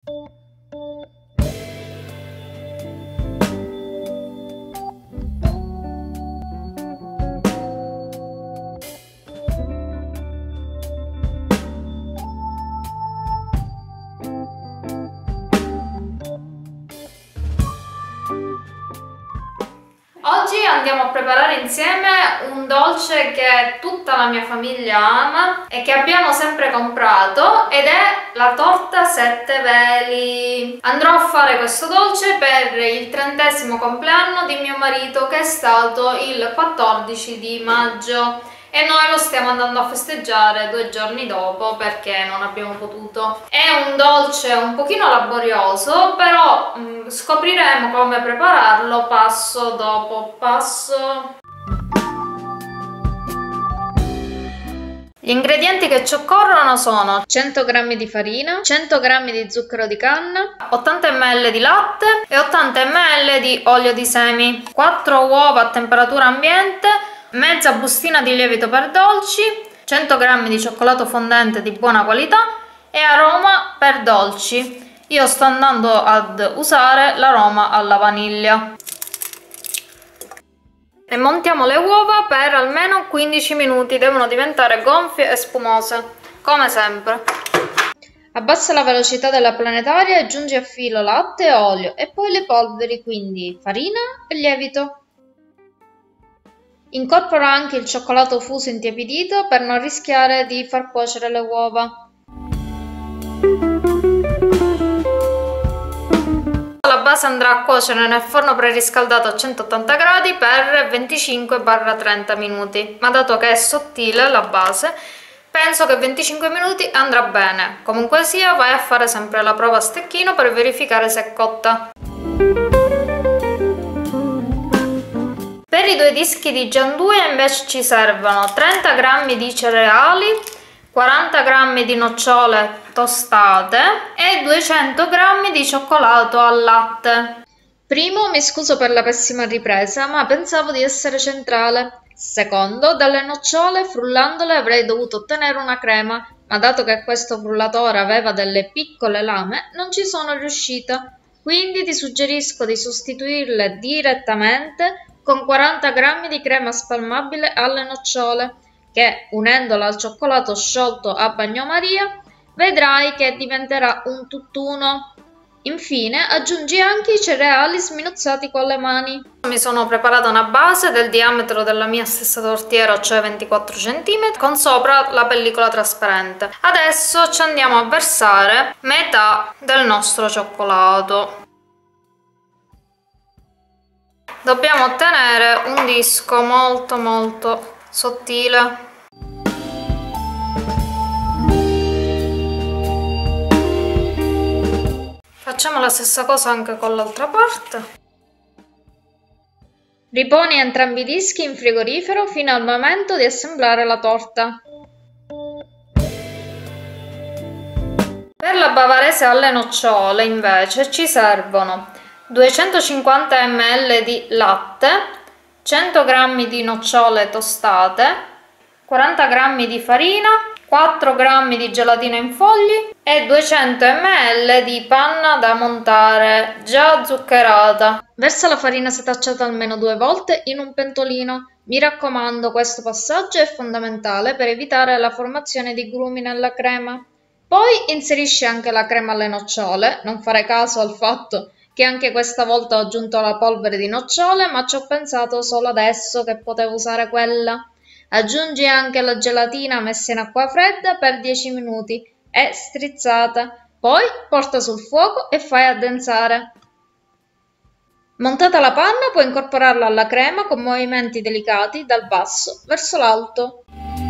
Oggi andiamo a preparare insieme un dolce che tutta la mia famiglia ama e che abbiamo sempre comprato, ed è la torta 7 veli. Andrò a fare questo dolce per il 30° compleanno di mio marito, che è stato il 14 di maggio. E noi lo stiamo andando a festeggiare 2 giorni dopo perché non abbiamo potuto. È un dolce un pochino laborioso, però scopriremo come prepararlo passo dopo passo. Gli ingredienti che ci occorrono sono 100 g di farina, 100 g di zucchero di canna, 80 ml di latte e 80 ml di olio di semi, 4 uova a temperatura ambiente, mezza bustina di lievito per dolci, 100 g di cioccolato fondente di buona qualità e aroma per dolci. Io sto andando ad usare l'aroma alla vaniglia. E montiamo le uova per almeno 15 minuti, devono diventare gonfie e spumose, come sempre. Abbassa la velocità della planetaria e aggiungi a filo latte e olio e poi le polveri, quindi farina e lievito. Incorpora anche il cioccolato fuso intiepidito per non rischiare di far cuocere le uova. La base andrà a cuocere nel forno preriscaldato a 180 gradi per 25-30 minuti, ma dato che è sottile la base, penso che 25 minuti andrà bene. Comunque sia, vai a fare sempre la prova a stecchino per verificare se è cotta. Per i 2 dischi di gianduia invece ci servono 30 g di cereali, 40 g di nocciole tostate e 200 g di cioccolato al latte. Primo, mi scuso per la pessima ripresa, ma pensavo di essere centrale. Secondo, dalle nocciole frullandole avrei dovuto ottenere una crema, ma dato che questo frullatore aveva delle piccole lame, non ci sono riuscita. Quindi ti suggerisco di sostituirle direttamente con 40 g di crema spalmabile alle nocciole, che unendola al cioccolato sciolto a bagnomaria vedrai che diventerà un tutt'uno. Infine aggiungi anche i cereali sminuzzati con le mani. Mi sono preparata una base del diametro della mia stessa tortiera, cioè 24 cm, con sopra la pellicola trasparente. Adesso ci andiamo a versare metà del nostro cioccolato. Dobbiamo ottenere un disco molto sottile. Facciamo la stessa cosa anche con l'altra parte. Riponi entrambi i dischi in frigorifero fino al momento di assemblare la torta. Per la bavarese alle nocciole invece ci servono 250 ml di latte, 100 g di nocciole tostate, 40 g di farina, 4 g di gelatina in fogli e 200 ml di panna da montare già zuccherata. Versa la farina setacciata almeno 2 volte in un pentolino. Mi raccomando, questo passaggio è fondamentale per evitare la formazione di grumi nella crema. Poi inserisci anche la crema alle nocciole, non fare caso al fatto che anche questa volta ho aggiunto la polvere di nocciole, ma ci ho pensato solo adesso che potevo usare quella. Aggiungi anche la gelatina messa in acqua fredda per 10 minuti e strizzata. Poi porta sul fuoco e fai addensare. Montata la panna, puoi incorporarla alla crema con movimenti delicati dal basso verso l'alto.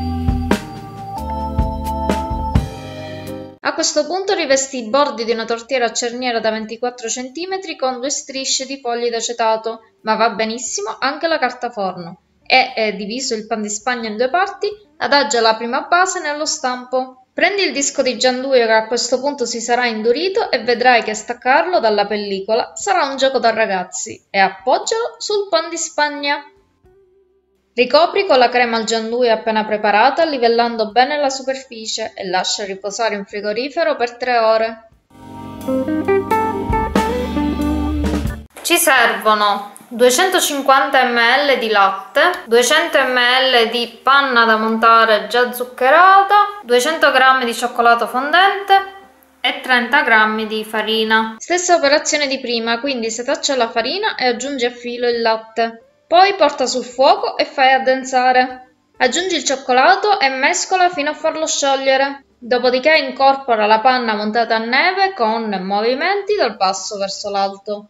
A questo punto rivesti i bordi di una tortiera a cerniera da 24 cm con 2 strisce di fogli d'acetato, ma va benissimo anche la carta forno. E, diviso il pan di spagna in 2 parti, adagia la prima base nello stampo. Prendi il disco di gianduia che a questo punto si sarà indurito e vedrai che staccarlo dalla pellicola sarà un gioco da ragazzi e appoggialo sul pan di spagna. Ricopri con la crema al gianduia appena preparata, livellando bene la superficie e lascia riposare in frigorifero per 3 ore. Ci servono 250 ml di latte, 200 ml di panna da montare già zuccherata, 200 g di cioccolato fondente e 30 g di farina. Stessa operazione di prima, quindi setaccia la farina e aggiungi a filo il latte. Poi porta sul fuoco e fai addensare. Aggiungi il cioccolato e mescola fino a farlo sciogliere. Dopodiché incorpora la panna montata a neve con movimenti dal basso verso l'alto.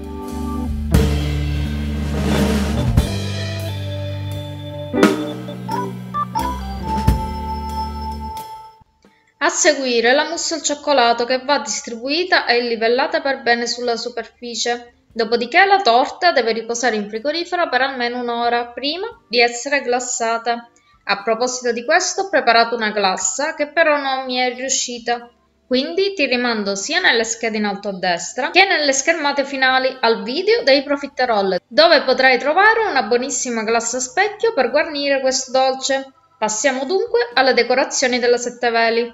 A seguire la mousse al cioccolato che va distribuita e livellata per bene sulla superficie. Dopodiché la torta deve riposare in frigorifero per almeno un'ora prima di essere glassata. A proposito di questo, ho preparato una glassa che però non mi è riuscita. Quindi ti rimando sia nelle schede in alto a destra che nelle schermate finali al video dei profiterol, dove potrai trovare una buonissima glassa a specchio per guarnire questo dolce. Passiamo dunque alle decorazioni della sette veli.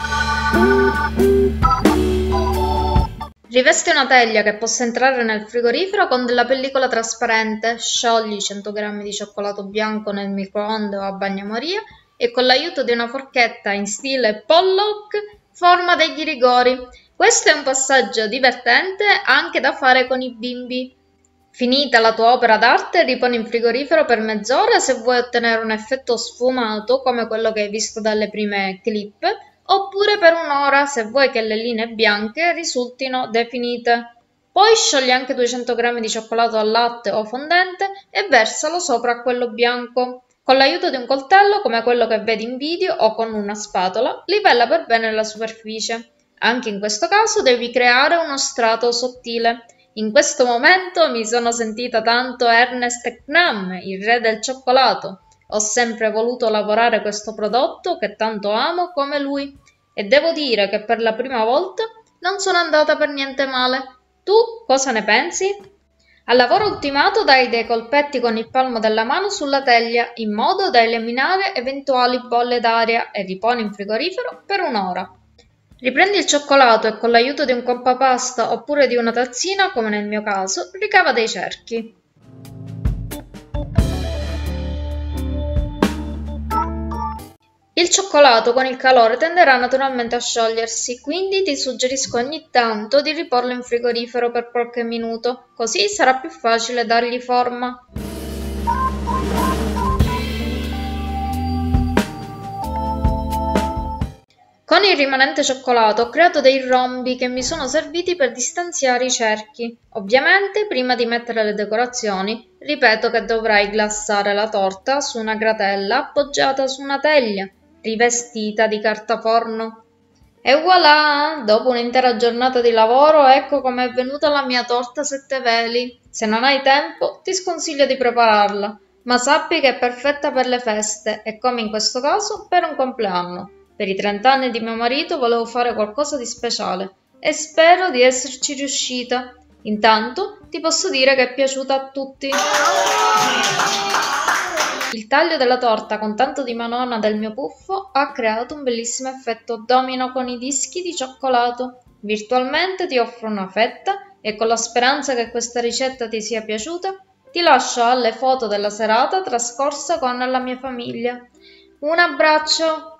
Rivesti una teglia che possa entrare nel frigorifero con della pellicola trasparente, sciogli 100 g di cioccolato bianco nel microonde o a bagnomaria e con l'aiuto di una forchetta in stile Pollock forma degli rigori. Questo è un passaggio divertente anche da fare con i bimbi. Finita la tua opera d'arte, riponi in frigorifero per mezz'ora se vuoi ottenere un effetto sfumato come quello che hai visto dalle prime clip, oppure per un'ora se vuoi che le linee bianche risultino definite. Poi sciogli anche 200 g di cioccolato al latte o fondente e versalo sopra a quello bianco. Con l'aiuto di un coltello, come quello che vedi in video, o con una spatola, livella per bene la superficie. Anche in questo caso devi creare uno strato sottile. In questo momento mi sono sentita tanto Ernest Knam, il re del cioccolato. Ho sempre voluto lavorare questo prodotto che tanto amo come lui e devo dire che per la prima volta non sono andata per niente male. Tu cosa ne pensi? Al lavoro ultimato dai dei colpetti con il palmo della mano sulla teglia in modo da eliminare eventuali bolle d'aria e riponi in frigorifero per un'ora. Riprendi il cioccolato e con l'aiuto di un compapasta oppure di una tazzina, come nel mio caso, ricava dei cerchi. Il cioccolato con il calore tenderà naturalmente a sciogliersi, quindi ti suggerisco ogni tanto di riporlo in frigorifero per qualche minuto, così sarà più facile dargli forma. Con il rimanente cioccolato ho creato dei rombi che mi sono serviti per distanziare i cerchi. Ovviamente, prima di mettere le decorazioni, ripeto che dovrai glassare la torta su una gratella appoggiata su una teglia, rivestita di carta forno. E voilà! Dopo un'intera giornata di lavoro, ecco com'è venuta la mia torta sette veli. Se non hai tempo, ti sconsiglio di prepararla, ma sappi che è perfetta per le feste e, come in questo caso, per un compleanno. Per i 30 anni di mio marito volevo fare qualcosa di speciale e spero di esserci riuscita. Intanto ti posso dire che è piaciuta a tutti. Il taglio della torta con tanto di manona del mio puffo ha creato un bellissimo effetto domino con i dischi di cioccolato. Virtualmente ti offro una fetta e con la speranza che questa ricetta ti sia piaciuta, ti lascio alle foto della serata trascorsa con la mia famiglia. Un abbraccio!